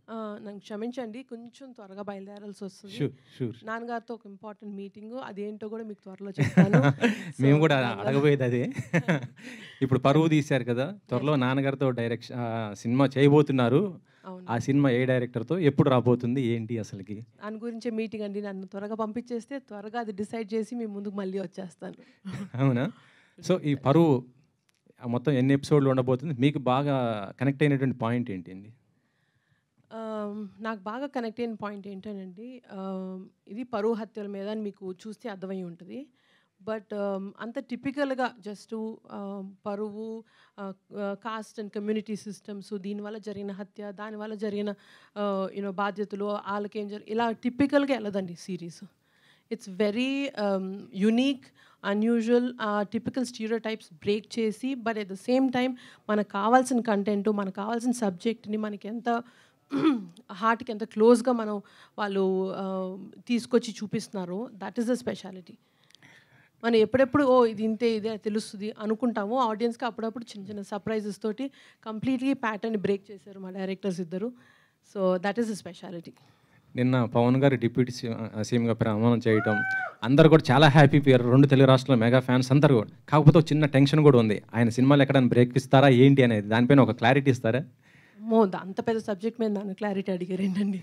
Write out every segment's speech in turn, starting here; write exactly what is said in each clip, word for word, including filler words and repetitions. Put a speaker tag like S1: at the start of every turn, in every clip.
S1: నన్ను క్షమించండి, కొంచెం త్వరగా బయలుదేరాల్సి వస్తుంది.
S2: షూర్ షూర్
S1: నాన్నగారితో ఒక ఇంపార్టెంట్ మీటింగు, అదేంటో కూడా మీకు త్వరలో చెప్తాను.
S2: మేము కూడా అడగబోయేది అదే. ఇప్పుడు పరువు తీశారు కదా, త్వరలో నాన్నగారితో డైరెక్షన్ సినిమా చేయబోతున్నారు. ఆ సినిమా ఏ డైరెక్టర్తో ఎప్పుడు రాబోతుంది ఏంటి అసలుకి?
S1: దాని గురించే మీటింగ్ అండి. నన్ను త్వరగా పంపించేస్తే త్వరగా అది డిసైడ్ చేసి మీ ముందుకు మళ్ళీ వచ్చేస్తాను.
S2: అవునా? సో ఈ పరువు మొత్తం ఎన్ని ఎపిసోడ్లు ఉండబోతుంది? మీకు బాగా కనెక్ట్ అయినటువంటి పాయింట్ ఏంటి అండి?
S1: నాకు బాగా కనెక్ట్ అయిన పాయింట్ ఏంటండి, ఇది పరువు హత్యల మీద అని మీకు చూస్తే అర్థమై ఉంటుంది. బట్ అంత టిపికల్గా జస్ట్ పరువు, కాస్ట్ అండ్ కమ్యూనిటీ సిస్టమ్స్, దీనివల్ల జరిగిన హత్య, దానివల్ల జరిగిన యూనో బాధ్యతలు, వాళ్ళకేం జరి ఇలా టిపికల్గా వెళ్ళదండి series. It's very unique, unusual, typical stereotypes break చేసి, but at the same time మనకు కావాల్సిన కంటెంట్, మనకు కావాల్సిన సబ్జెక్ట్ని మనకి ఎంత హార్ట్కి ఎంత క్లోజ్గా మనం వాళ్ళు తీసుకొచ్చి చూపిస్తున్నారో, దట్ ఈస్ ద స్పెషాలిటీ. మనం ఎప్పుడెప్పుడు ఓ ఇది ఇంతే ఇదే తెలుస్తుంది అనుకుంటాము, ఆడియన్స్కి అప్పుడప్పుడు చిన్న చిన్న సర్ప్రైజెస్ తోటి కంప్లీట్లీ ప్యాటర్న్ బ్రేక్ చేశారు మా డైరెక్టర్స్ ఇద్దరు. So that is the speciality.
S2: నిన్న పవన్ గారు డిప్యూటీ సీఎంగా ప్రమాణం చేయటం, అందరు కూడా చాలా హ్యాపీ పోయారు. రెండు తెలుగు రాష్ట్రాల మెగా ఫ్యాన్స్ అందరు కూడా. కాకపోతే చిన్న టెన్షన్ కూడా ఉంది, ఆయన సినిమాలు ఎక్కడైనా బ్రేక్ ఇస్తారా ఏంటి అనేది, దానిపైన ఒక క్లారిటీ ఇస్తారా?
S1: మో అంత పెద్ద సబ్జెక్ట్ మీద నన్ను క్లారిటీ అడిగారు ఏంటండి?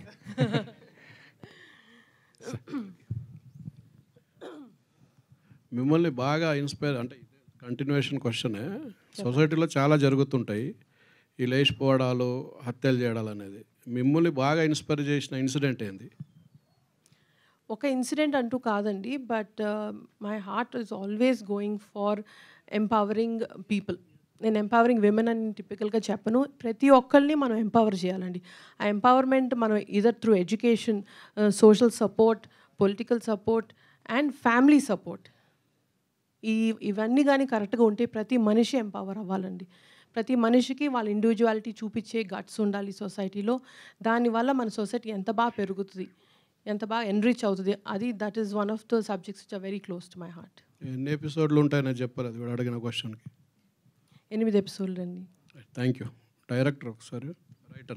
S3: మిమ్మల్ని బాగా ఇన్స్పైర్ అంటే కంటిన్యూషన్ క్వశ్చనే. సొసైటీలో చాలా జరుగుతుంటాయి ఈ లేచిపోవడాలు, హత్యలు చేయడాలు అనేది. మిమ్మల్ని బాగా ఇన్స్పైర్ చేసిన ఇన్సిడెంట్ ఏంది?
S1: ఒక ఇన్సిడెంట్ అంటూ కాదండి, but my heart is always going for empowering people. నేను ఎంపవరింగ్ విమెన్ అని టిపికల్గా చెప్పను, ప్రతి ఒక్కరిని మనం ఎంపవర్ చేయాలండి. ఆ ఎంపవర్మెంట్ మనం either through education, social support, political support and family support, ఈ ఇవన్నీ కానీ కరెక్ట్గా ఉంటే ప్రతి మనిషి ఎంపవర్ అవ్వాలండి. ప్రతి మనిషికి వాళ్ళ ఇండివిజువాలిటీ చూపించే గట్స్ ఉండాలి సొసైటీలో. దానివల్ల మన సొసైటీ ఎంత బాగా పెరుగుతుంది, ఎంత బాగా ఎన్రిచ్ అవుతుంది, అది that is one of the subjects which are very close to my heart.
S3: ఎన్ని ఎపిసోడ్లు ఉంటాయని చెప్పారు అది కూడా అడిగిన క్వశ్చన్కి.
S1: ఎనిమిది ఎపిసోడ్లు అండి.
S3: Thank you. డైరెక్టర్ ఒకసారి, రైటర్.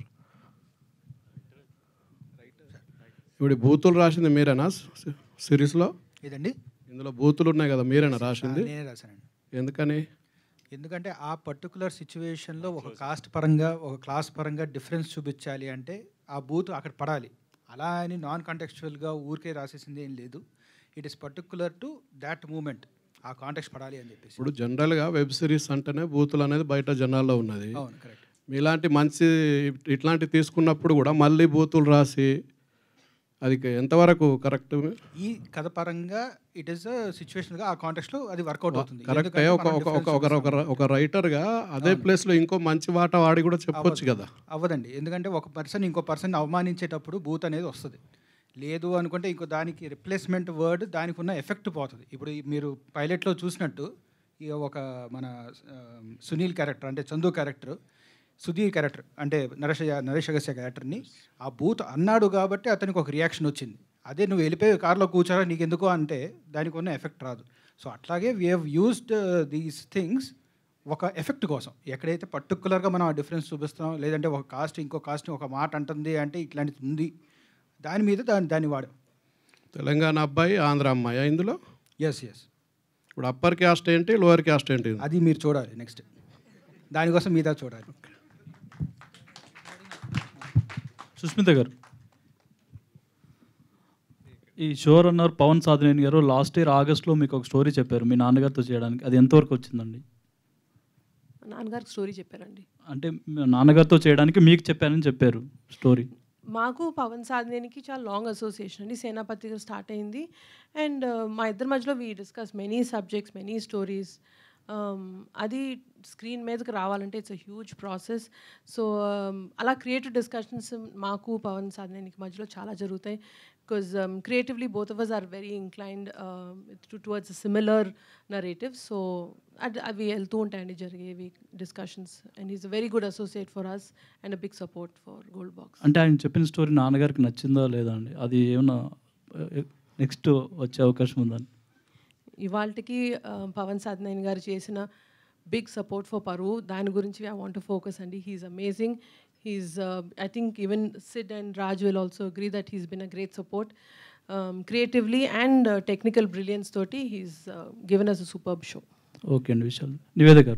S3: ఇప్పుడు బూతులు రాసింది మీరేనా సిరీస్లో?
S4: ఇదండి
S3: ఇందులో బూతులు ఉన్నాయి కదా, మీరేనా రాసింది?
S4: నేనే రాశానండి.
S3: ఎందుకని?
S4: ఎందుకంటే ఆ పర్టికులర్ సిచ్యువేషన్లో ఒక కాస్ట్ పరంగా, ఒక క్లాస్ పరంగా డిఫరెన్స్ చూపించాలి అంటే ఆ బూత్ అక్కడ పడాలి. అలా అని నాన్ కాంటెక్చువల్గా ఊరికే రాసేసింది ఏం లేదు. It is particular to that moment, ఆ కాంటెక్స్ట్ పడాలి అని చెప్పేసి.
S3: ఇప్పుడు జనరల్గా వెబ్ సిరీస్ అంటేనే బూతులు అనేది బయట జనాల్లో ఉన్నది.
S4: అవును, కరెక్ట్.
S3: మీలాంటి మంచి ఇట్లాంటివి తీసుకున్నప్పుడు కూడా మళ్ళీ బూతులు రాసి అది ఎంతవరకు కరెక్ట్?
S4: ఈ కథ పరంగా ఇట్ ఈస్ సిచ్యువేషన్గా ఆ కాంటెక్స్ట్లో అది వర్కౌట్ అవుతుంది.
S3: కరెక్ట్. ఒక రైటర్గా అదే ప్లేస్లో ఇంకో మంచి వాట వాడి కూడా చెప్పొచ్చు కదా.
S4: అవ్వదండి, ఎందుకంటే ఒక పర్సన్ ఇంకో పర్సన్ అవమానించేటప్పుడు బూత్ అనేది వస్తుంది. లేదు అనుకుంటే ఇంకో దానికి రిప్లేస్మెంట్ వర్డ్ దానికి ఉన్న ఎఫెక్ట్ పోతుంది. ఇప్పుడు మీరు పైలట్లో చూసినట్టు ఈ ఒక మన సునీల్ క్యారెక్టర్ అంటే చందు క్యారెక్టర్, సుధీర్ క్యారెక్టర్ అంటే నరేష్ నరేష్ అగస్త్య క్యారెక్టర్ని ఆ బూత్ అన్నాడు కాబట్టి అతనికి ఒక రియాక్షన్ వచ్చింది. అదే నువ్వు వెళ్ళిపోయి కార్లో కూర్చోరా నీకు ఎందుకు అంటే దానికి ఉన్న ఎఫెక్ట్ రాదు. సో అట్లాగే we have used these things ఒక ఎఫెక్ట్ కోసం. ఎక్కడైతే పర్టికులర్గా మనం ఆ డిఫరెన్స్ చూపిస్తున్నాం, లేదంటే ఒక కాస్ట్ ఇంకో కాస్ట్ని ఒక మాట అంటుంది అంటే ఇట్లాంటిది ఉంది, దాని మీద దాన్ని దాన్ని వాడాం.
S3: తెలంగాణ అబ్బాయి, ఆంధ్ర అమ్మాయి ఇందులో?
S4: Yes yes.
S3: ఇప్పుడు అప్పర్ క్యాస్ట్ ఏంటి, లోవర్ క్యాస్ట్ ఏంటి?
S4: అది మీరు చూడాలి నెక్స్ట్, దానికోసం మీద చూడాలి.
S5: సుస్మిత గారు, ఈ షో రన్నర్ పవన్ సాధినేని గారు లాస్ట్ ఇయర్ ఆగస్ట్లో మీకు ఒక స్టోరీ చెప్పారు మీ నాన్నగారితో చేయడానికి, అది ఎంతవరకు వచ్చిందండి?
S1: నాన్నగారికి స్టోరీ చెప్పారండి.
S5: అంటే నాన్నగారితో చేయడానికి మీకు చెప్పారని చెప్పారు స్టోరీ.
S1: మాకు పవన్ సాధినేనికి చాలా లాంగ్ అసోసియేషన్ అండి. సేనాపతి గారు స్టార్ట్ అయింది అండ్ మా ఇద్దరి మధ్యలో we discuss many subjects, many stories. అది స్క్రీన్ మీదకి రావాలంటే it's a huge process. So అలా క్రియేటివ్ డిస్కషన్స్ మాకు పవన్ సాధినేనికి మధ్యలో చాలా జరుగుతాయి. Because creatively both of us are very inclined towards similar narrative. So అది అవి వెళ్తూ ఉంటాయండి జరిగేవి discussions. And is a very good associate for us and a big support for Gold Box.
S5: అంటే ఆయన చెప్పిన స్టోరీ నాన్నగారికి నచ్చిందా లేదా అండి? అది ఏమన్నా నెక్స్ట్ వచ్చే అవకాశం ఉందని?
S1: ఇవాళకి పవన్ సాధినేని గారు చేసిన బిగ్ సపోర్ట్ ఫర్ పరువు, దాని గురించి ఐ వాంట్ టు ఫోకస్ అండి. He is amazing, He's, uh, I think even Sid and Raj will also agree that he's been a great support. Um, creatively and uh, technical brilliance toti, he's uh, given us a superb show.
S5: Okay అండి విశాల్. నివేద గారు.